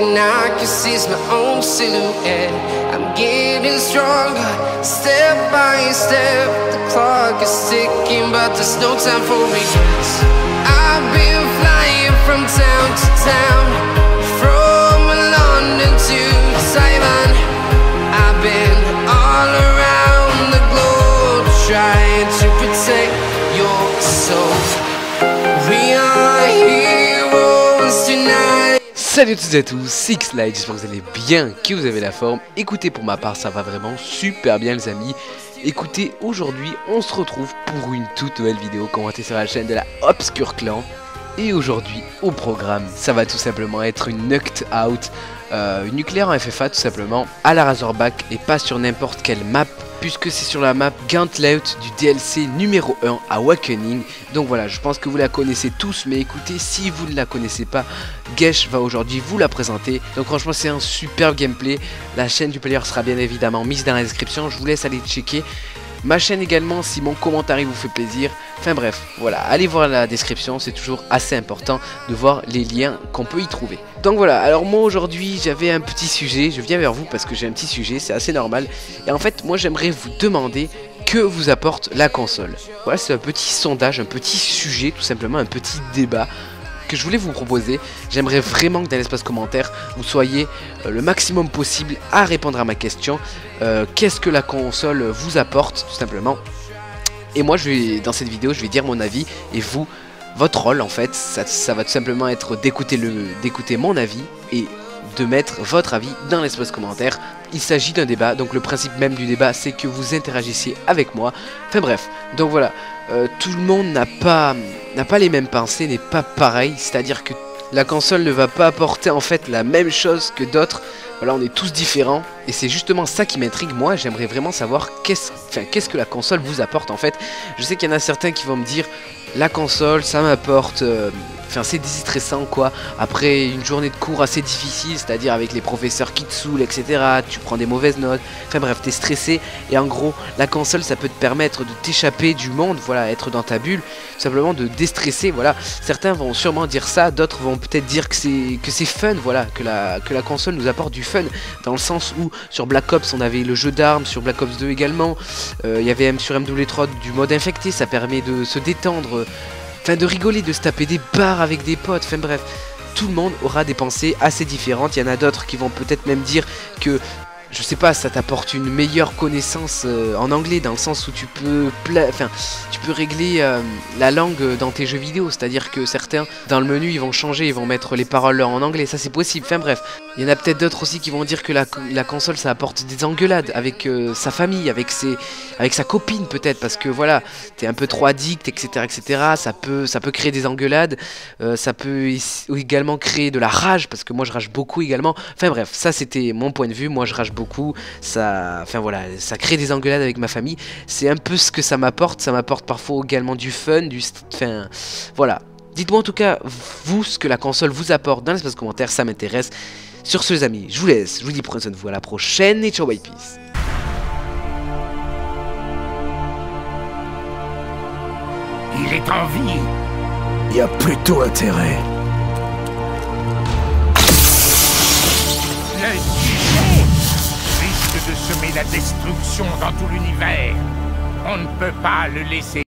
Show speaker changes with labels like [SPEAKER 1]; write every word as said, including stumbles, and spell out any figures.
[SPEAKER 1] and I can see my own silhouette. I'm getting stronger, step by step. The clock is ticking, but there's no time for regrets. I've been flying from town to town, from London to Taiwan. I've been all around the globe, trying to protect your soul. We are heroes tonight.
[SPEAKER 2] Salut à toutes et à tous, c'est X-Light, j'espère que vous allez bien, que vous avez la forme. Écoutez, pour ma part, ça va vraiment super bien les amis. Écoutez, aujourd'hui, on se retrouve pour une toute nouvelle vidéo commentée sur la chaîne de la Obscure Clan. Et aujourd'hui, au programme, ça va tout simplement être une Knocked Out, euh, une nucléaire en F F A tout simplement, à la Razorback et pas sur n'importe quelle map, puisque c'est sur la map Gauntlet du D L C numéro un Awakening. Donc voilà, je pense que vous la connaissez tous, mais écoutez, si vous ne la connaissez pas, Gesh va aujourd'hui vous la présenter. Donc franchement, c'est un super gameplay. La chaîne du player sera bien évidemment mise dans la description, je vous laisse aller checker. Ma chaîne également si mon commentaire vous fait plaisir. Enfin bref, voilà, allez voir la description, c'est toujours assez important de voir les liens qu'on peut y trouver. Donc voilà, alors moi aujourd'hui j'avais un petit sujet, je viens vers vous parce que j'ai un petit sujet, c'est assez normal. Et en fait moi j'aimerais vous demander que vous apporte la console. Voilà, c'est un petit sondage, un petit sujet, tout simplement un petit débat que je voulais vous proposer. J'aimerais vraiment que dans l'espace commentaire vous soyez euh, le maximum possible à répondre à ma question. Euh, Qu'est-ce que la console vous apporte tout simplement. Et moi je vais, dans cette vidéo je vais dire mon avis, et vous, votre rôle en fait, ça, ça va tout simplement être d'écouter le, d'écouter mon avis et de mettre votre avis dans l'espace commentaire. Il s'agit d'un débat, donc le principe même du débat c'est que vous interagissiez avec moi. Enfin bref, donc voilà, euh, tout le monde n'a pas, n'a pas les mêmes pensées, n'est pas pareil, c'est à dire que la console ne va pas apporter en fait la même chose que d'autres. Voilà, on est tous différents et c'est justement ça qui m'intrigue. Moi j'aimerais vraiment savoir qu'est-ce enfin, qu'est-ce que la console vous apporte en fait. Je sais qu'il y en a certains qui vont me dire la console ça m'apporte euh, enfin c'est déstressant quoi, après une journée de cours assez difficile, c'est à dire avec les professeurs qui te saoulent etc, tu prends des mauvaises notes, enfin bref t'es stressé, et en gros la console ça peut te permettre de t'échapper du monde, voilà, être dans ta bulle, tout simplement de déstresser. Voilà, certains vont sûrement dire ça, d'autres vont peut-être dire que c'est que c'est fun, voilà, que la, que la console nous apporte du fun, dans le sens où sur Black Ops on avait le jeu d'armes, sur Black Ops deux également, euh, il y avait même sur M W trois du mode infecté, ça permet de se détendre, enfin de rigoler, de se taper des barres avec des potes, enfin bref, tout le monde aura des pensées assez différentes. Il y en a d'autres qui vont peut-être même dire que, je sais pas, ça t'apporte une meilleure connaissance euh, en anglais, dans le sens où tu peux, enfin, tu peux régler euh, la langue dans tes jeux vidéo, c'est-à-dire que certains, dans le menu, ils vont changer, ils vont mettre les paroles en anglais, ça c'est possible, enfin bref. Il y en a peut-être d'autres aussi qui vont dire que la, la console ça apporte des engueulades avec euh, sa famille, avec, ses, avec sa copine peut-être, parce que voilà, t'es un peu trop addict, etc, etc, ça peut, ça peut créer des engueulades, euh, ça peut également créer de la rage, parce que moi je rage beaucoup également, enfin bref, ça c'était mon point de vue, moi je rage beaucoup. Beaucoup, ça, enfin voilà, ça crée des engueulades avec ma famille. C'est un peu ce que ça m'apporte. Ça m'apporte parfois également du fun, du, enfin, voilà. Dites-moi en tout cas vous ce que la console vous apporte dans l'espace commentaire, ça m'intéresse. Sur ce les amis, je vous laisse. Je vous dis prenez soin de vous, à la prochaine et ciao bye peace.
[SPEAKER 3] Il est en vie.
[SPEAKER 4] Il y a plutôt intérêt.
[SPEAKER 3] Le sujet risque de semer la destruction dans tout l'univers. On ne peut pas le laisser.